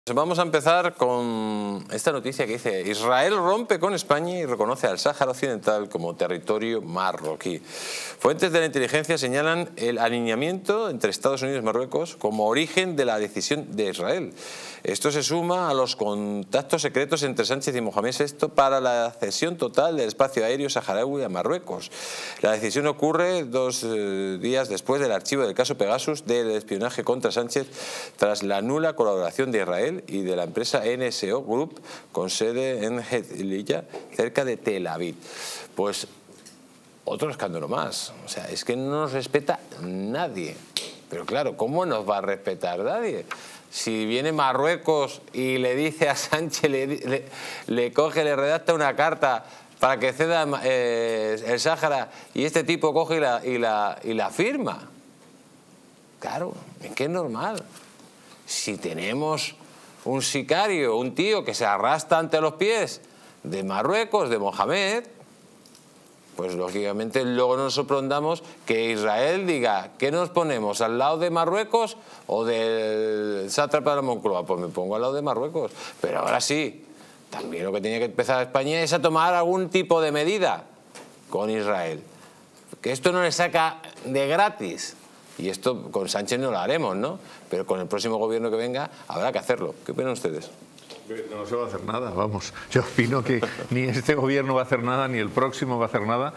Vamos a empezar con esta noticia que dice: Israel rompe con España y reconoce al Sáhara Occidental como territorio marroquí. Fuentes de la inteligencia señalan el alineamiento entre Estados Unidos y Marruecos como origen de la decisión de Israel. Esto se suma a los contactos secretos entre Sánchez y Mohamed VI para la cesión total del espacio aéreo saharaui a Marruecos. La decisión ocurre 2 días después del archivo del caso Pegasus del espionaje contra Sánchez tras la nula colaboración de Israel y de la empresa NSO Group con sede en Herzliya, cerca de Tel Aviv. Pues otro escándalo más. O sea, es que no nos respeta nadie. Pero claro, ¿cómo nos va a respetar nadie? Si viene Marruecos y le dice a Sánchez, le coge, le redacta una carta para que ceda el Sáhara, y este tipo coge y la firma. Claro, es que es normal. Si tenemos un sicario, un tío que se arrastra ante los pies de Marruecos, de Mohamed, pues lógicamente luego nos sorprendamos que Israel diga: ¿qué nos ponemos, al lado de Marruecos o del sátrapa de la Moncloa? Pues me pongo al lado de Marruecos. Pero ahora sí, también lo que tiene que empezar España es a tomar algún tipo de medida con Israel. Que esto no le saca de gratis. Y esto con Sánchez no lo haremos, ¿no? Pero con el próximo gobierno que venga habrá que hacerlo. ¿Qué opinan ustedes? No se va a hacer nada, vamos. Yo opino que ni este gobierno va a hacer nada, ni el próximo va a hacer nada,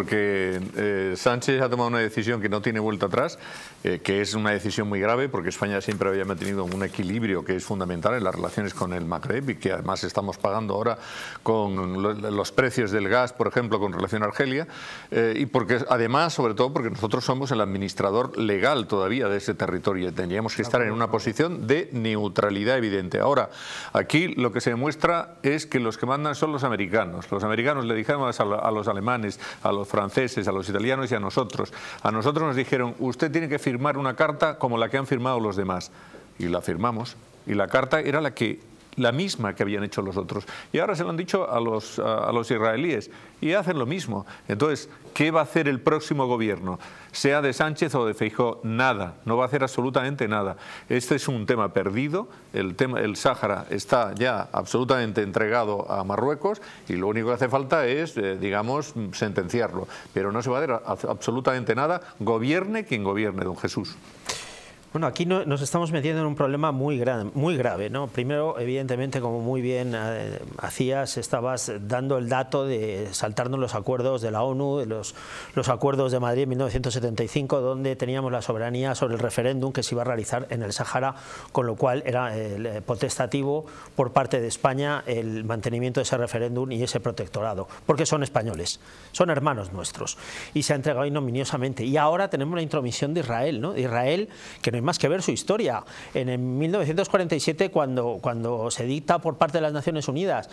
porque Sánchez ha tomado una decisión que no tiene vuelta atrás, que es una decisión muy grave, porque España siempre había mantenido un equilibrio que es fundamental en las relaciones con el Magreb y que además estamos pagando ahora con los precios del gas, por ejemplo, con relación a Argelia, y porque además, sobre todo, porque nosotros somos el administrador legal todavía de ese territorio y tendríamos que estar en una posición de neutralidad evidente. Ahora, aquí lo que se demuestra es que los que mandan son los americanos. Los americanos le dijeron a los alemanes, a los franceses, a los italianos y a nosotros. A nosotros nos dijeron: usted tiene que firmar una carta como la que han firmado los demás. Y la firmamos. Y la carta era la misma que habían hecho los otros. Y ahora se lo han dicho a los israelíes y hacen lo mismo. Entonces, ¿qué va a hacer el próximo gobierno? Sea de Sánchez o de Feijóo, nada. No va a hacer absolutamente nada. Este es un tema perdido. El Sáhara está ya absolutamente entregado a Marruecos y lo único que hace falta es, digamos, sentenciarlo. Pero no se va a hacer absolutamente nada, gobierne quien gobierne, don Jesús. Bueno, aquí nos estamos metiendo en un problema muy grave, ¿no? Primero, evidentemente, como muy bien hacías, estabas dando el dato de saltarnos los acuerdos de la ONU, los acuerdos de Madrid en 1975, donde teníamos la soberanía sobre el referéndum que se iba a realizar en el Sáhara, con lo cual era potestativo por parte de España el mantenimiento de ese referéndum y ese protectorado, porque son españoles, son hermanos nuestros, y se ha entregado ignominiosamente. Y ahora tenemos la intromisión de Israel, ¿no? Israel, que no hay más que ver su historia. En 1947, cuando se dicta por parte de las Naciones Unidas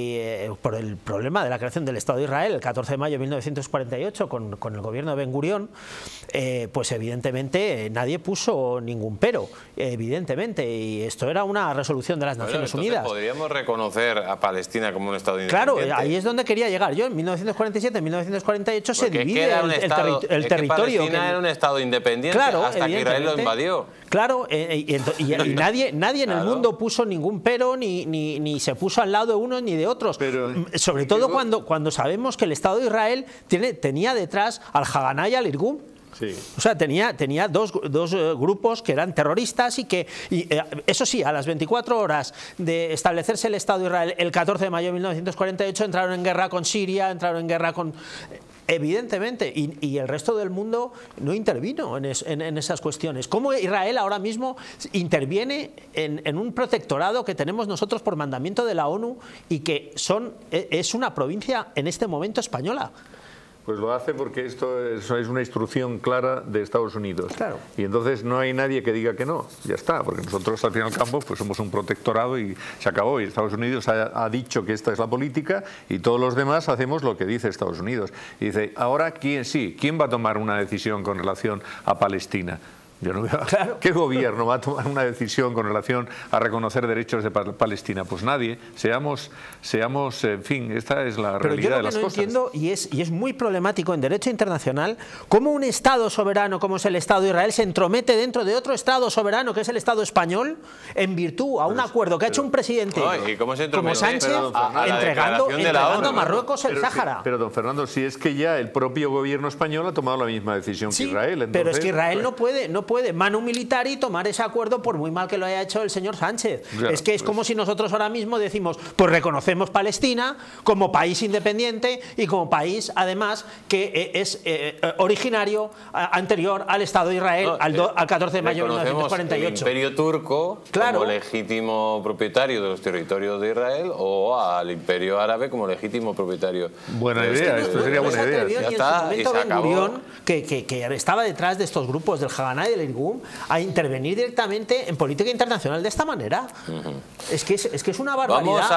por el problema de la creación del Estado de Israel, el 14 de mayo de 1948, con el gobierno de Ben Gurión, pues evidentemente nadie puso ningún pero, evidentemente, y esto era una resolución de las Naciones Unidas. ¿Podríamos reconocer a Palestina como un Estado independiente? Claro, ahí es donde quería llegar yo. En 1947, en 1948 se divide el territorio. Palestina era un Estado independiente, claro, hasta que Israel lo invadió. Claro, y nadie en el mundo puso ningún pero, ni se puso al lado de unos ni de otros. Pero, sobre todo cuando sabemos que el Estado de Israel tenía detrás al Haganah y al Irgun. Sí. O sea, tenía dos grupos que eran terroristas y eso sí, a las 24 horas de establecerse el Estado de Israel, el 14 de mayo de 1948, entraron en guerra con Siria, entraron en guerra con... Evidentemente, y el resto del mundo no intervino en esas cuestiones. ¿Cómo Israel ahora mismo interviene en un protectorado que tenemos nosotros por mandamiento de la ONU y que es una provincia en este momento española? Pues lo hace porque eso es una instrucción clara de Estados Unidos. Claro. Y entonces no hay nadie que diga que no, ya está, porque nosotros al fin y al cabo pues somos un protectorado y se acabó. Y Estados Unidos ha dicho que esta es la política y todos los demás hacemos lo que dice Estados Unidos. Y dice, ahora ¿quién va a tomar una decisión con relación a Palestina? Yo no veo. Claro. ¿Qué gobierno va a tomar una decisión con relación a reconocer derechos de Palestina? Pues nadie. Seamos, en fin, esta es la realidad de las cosas. Pero yo lo que no entiendo, y es muy problemático en derecho internacional, cómo un Estado soberano como es el Estado de Israel se entromete dentro de otro Estado soberano que es el Estado español en virtud a un acuerdo que ha hecho un presidente como Sánchez entregando a Marruecos el Sáhara. Pero don Fernando, si es que ya el propio gobierno español ha tomado la misma decisión que Israel. Entonces, pero es que Israel no puede manu militari tomar ese acuerdo por muy mal que lo haya hecho el señor Sánchez. Ya, es que es como si nosotros ahora mismo decimos, pues reconocemos Palestina como país independiente y como país además que es originario anterior al Estado de Israel al 14 de mayo de 1948. El Imperio Turco como legítimo propietario de los territorios de Israel o al Imperio Árabe como legítimo propietario. Buena idea, esto sería buena idea. Ya está, y se acabó. Que estaba detrás de estos grupos del Haganah y del Irgun a intervenir directamente en política internacional de esta manera. Es que es una barbaridad.